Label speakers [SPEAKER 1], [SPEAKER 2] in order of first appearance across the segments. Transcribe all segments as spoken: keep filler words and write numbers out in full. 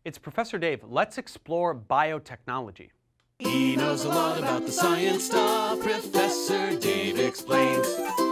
[SPEAKER 1] It's Professor Dave. Let's explore biotechnology.
[SPEAKER 2] He knows a lot about the science stuff. Professor Dave explains.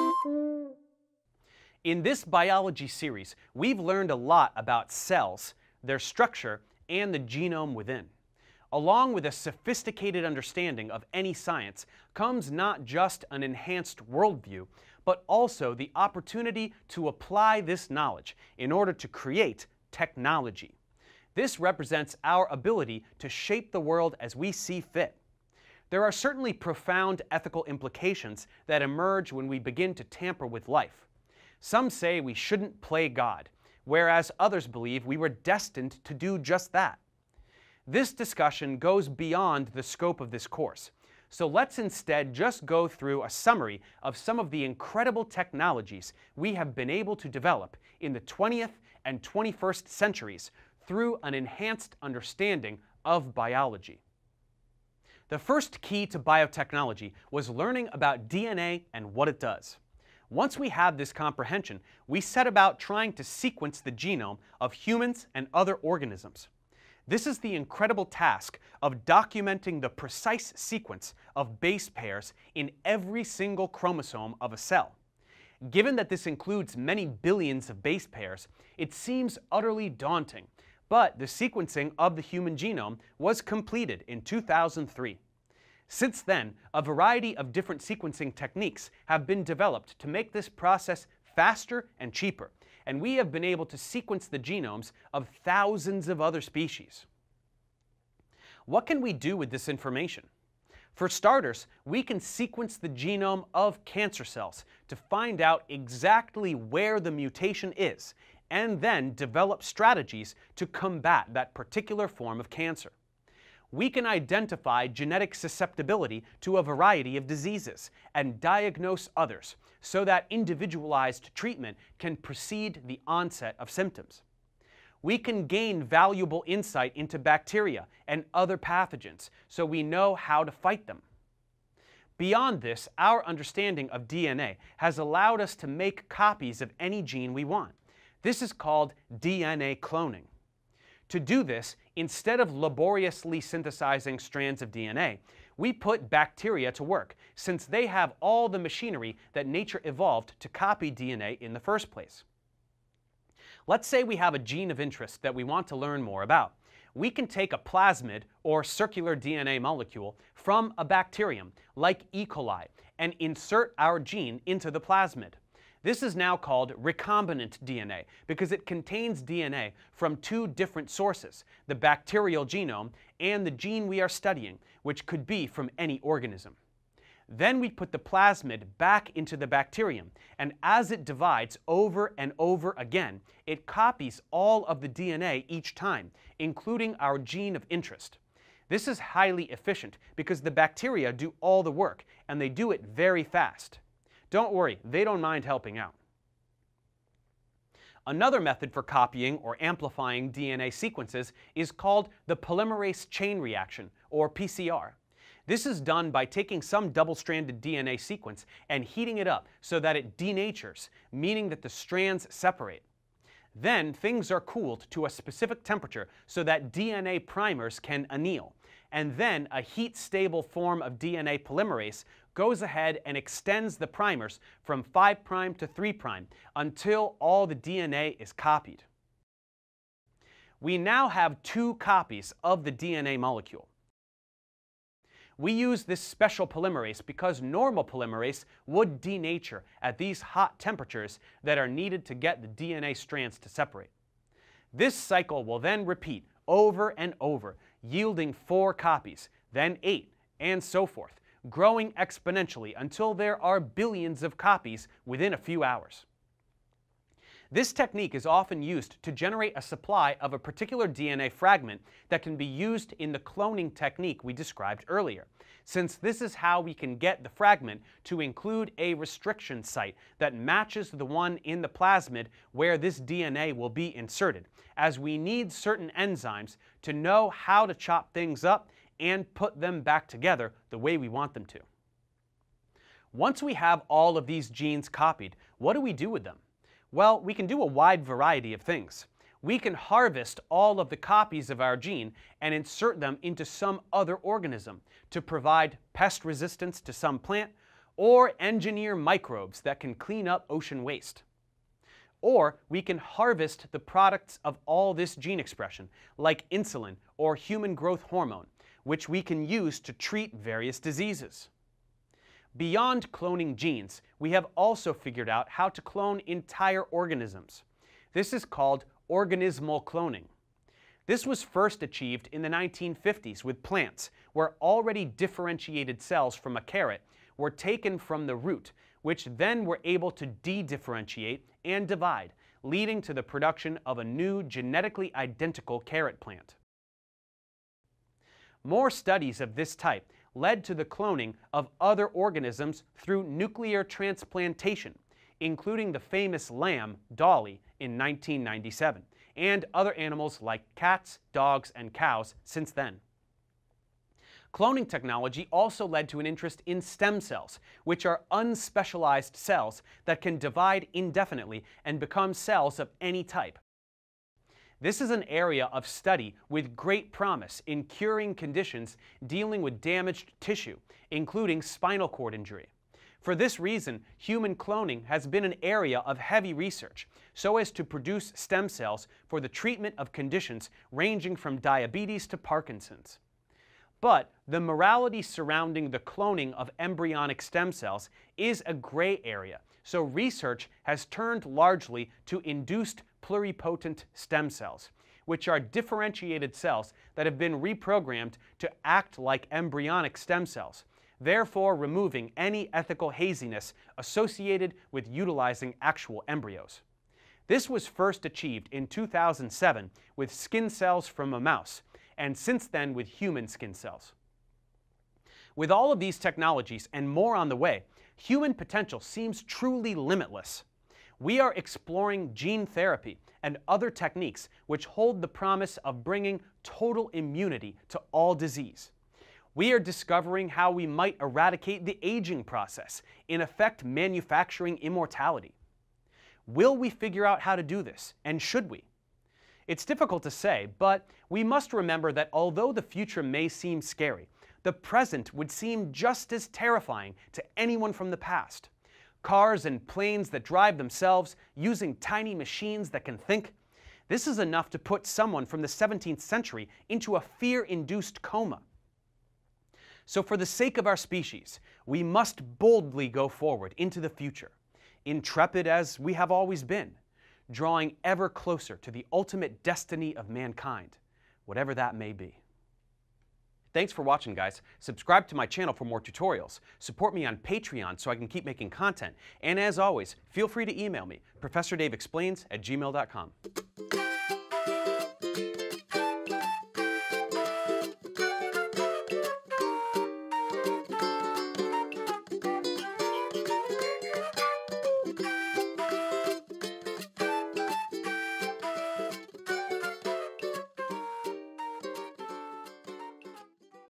[SPEAKER 1] In this biology series, we've learned a lot about cells, their structure, and the genome within. Along with a sophisticated understanding of any science comes not just an enhanced worldview, but also the opportunity to apply this knowledge in order to create technology. This represents our ability to shape the world as we see fit. There are certainly profound ethical implications that emerge when we begin to tamper with life. Some say we shouldn't play God, whereas others believe we were destined to do just that. This discussion goes beyond the scope of this course, so let's instead just go through a summary of some of the incredible technologies we have been able to develop in the twentieth and twenty-first centuries through an enhanced understanding of biology. The first key to biotechnology was learning about D N A and what it does. Once we had this comprehension, we set about trying to sequence the genome of humans and other organisms. This is the incredible task of documenting the precise sequence of base pairs in every single chromosome of a cell. Given that this includes many billions of base pairs, it seems utterly daunting, but the sequencing of the human genome was completed in two thousand three. Since then, a variety of different sequencing techniques have been developed to make this process faster and cheaper, and we have been able to sequence the genomes of thousands of other species. What can we do with this information? For starters, we can sequence the genome of cancer cells to find out exactly where the mutation is, and then develop strategies to combat that particular form of cancer. We can identify genetic susceptibility to a variety of diseases and diagnose others so that individualized treatment can precede the onset of symptoms. We can gain valuable insight into bacteria and other pathogens so we know how to fight them. Beyond this, our understanding of D N A has allowed us to make copies of any gene we want. This is called D N A cloning. To do this, instead of laboriously synthesizing strands of D N A, we put bacteria to work, since they have all the machinery that nature evolved to copy D N A in the first place. Let's say we have a gene of interest that we want to learn more about. We can take a plasmid, or circular D N A molecule, from a bacterium, like E. coli, and insert our gene into the plasmid. This is now called recombinant D N A because it contains D N A from two different sources, the bacterial genome and the gene we are studying, which could be from any organism. Then we put the plasmid back into the bacterium, and as it divides over and over again, it copies all of the D N A each time, including our gene of interest. This is highly efficient because the bacteria do all the work, and they do it very fast. Don't worry, they don't mind helping out. Another method for copying or amplifying D N A sequences is called the polymerase chain reaction, or P C R. This is done by taking some double-stranded D N A sequence and heating it up so that it denatures, meaning that the strands separate. Then things are cooled to a specific temperature so that D N A primers can anneal, and then a heat-stable form of D N A polymerase goes ahead and extends the primers from five prime to three prime until all the D N A is copied. We now have two copies of the D N A molecule. We use this special polymerase because normal polymerase would denature at these hot temperatures that are needed to get the D N A strands to separate. This cycle will then repeat over and over, yielding four copies, then eight, and so forth, growing exponentially until there are billions of copies within a few hours. This technique is often used to generate a supply of a particular D N A fragment that can be used in the cloning technique we described earlier, since this is how we can get the fragment to include a restriction site that matches the one in the plasmid where this D N A will be inserted, as we need certain enzymes to know how to chop things up and put them back together the way we want them to. Once we have all of these genes copied, what do we do with them? Well, we can do a wide variety of things. we can harvest all of the copies of our gene and insert them into some other organism to provide pest resistance to some plant or engineer microbes that can clean up ocean waste. Or we can harvest the products of all this gene expression, like insulin or human growth hormone, which we can use to treat various diseases. Beyond cloning genes, we have also figured out how to clone entire organisms. This is called organismal cloning. This was first achieved in the nineteen fifties with plants, where already differentiated cells from a carrot were taken from the root, which then were able to de-differentiate and divide, leading to the production of a new genetically identical carrot plant. More studies of this type led to the cloning of other organisms through nuclear transplantation, including the famous lamb, Dolly, in nineteen ninety-seven, and other animals like cats, dogs, and cows since then. Cloning technology also led to an interest in stem cells, which are unspecialized cells that can divide indefinitely and become cells of any type. This is an area of study with great promise in curing conditions dealing with damaged tissue, including spinal cord injury. For this reason, human cloning has been an area of heavy research, so as to produce stem cells for the treatment of conditions ranging from diabetes to Parkinson's. But the morality surrounding the cloning of embryonic stem cells is a gray area, so research has turned largely to induced pluripotent stem cells, which are differentiated cells that have been reprogrammed to act like embryonic stem cells, therefore removing any ethical haziness associated with utilizing actual embryos. This was first achieved in two thousand seven with skin cells from a mouse, and since then with human skin cells. With all of these technologies and more on the way, human potential seems truly limitless. We are exploring gene therapy and other techniques which hold the promise of bringing total immunity to all disease. We are discovering how we might eradicate the aging process, in effect manufacturing immortality. Will we figure out how to do this, and should we? It's difficult to say, but we must remember that although the future may seem scary, the present would seem just as terrifying to anyone from the past. Cars and planes that drive themselves, using tiny machines that can think. This is enough to put someone from the seventeenth century into a fear-induced coma. So for the sake of our species, we must boldly go forward into the future, intrepid as we have always been, drawing ever closer to the ultimate destiny of mankind, whatever that may be. Thanks for watching, guys. Subscribe to my channel for more tutorials. Support me on Patreon so I can keep making content. And as always, feel free to email me, professor dave explains at gmail dot com.